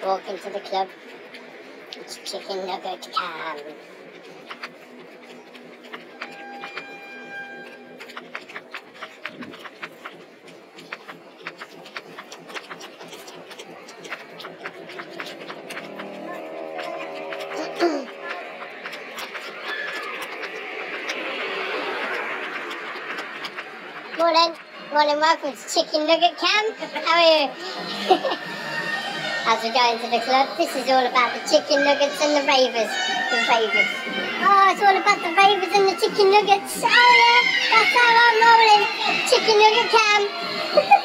Walk into the club. It's chicken nugget cam. Morning, welcome to Chicken Nugget Camp. How are you? As we go into the club, this is all about the chicken nuggets and the ravers. Oh, it's all about the ravers and the chicken nuggets. Oh yeah, that's how I'm rolling. Chicken Nugget Camp.